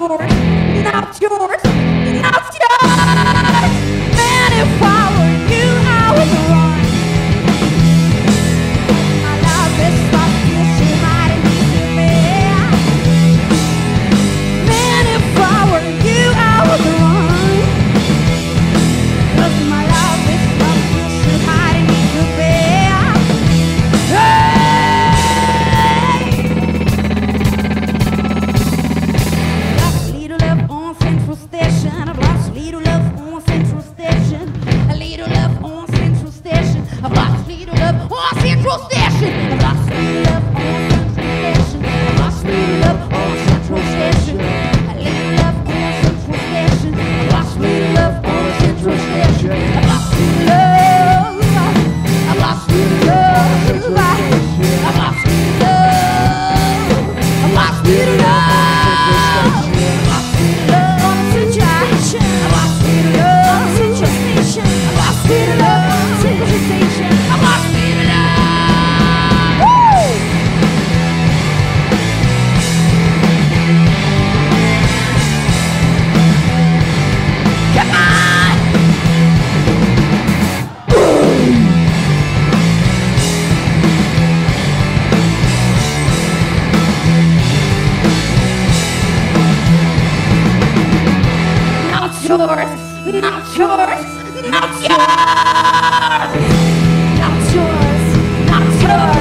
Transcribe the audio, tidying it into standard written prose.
yours, not yours, not yours. Man, if I were you, I would run. My love is like you should hide and leave me. Man, if I were you, I would run. 'Cause my love is like you should hide and leave me. I've lost little love on Central Station. I've lost little love on Central Station. I've lost little love on Central Station. Little love on Central Station. I've lost little love on Central Station. I've lost little love. I've lost little love. I've lost little love. I've lost little love. I've lost little love on Central Station. I've lost little love on Central Station. I've lost little love on Central Station. I've lost little love. Woo! Come on! Not yours, not yours, not yours. Not yours, not yours.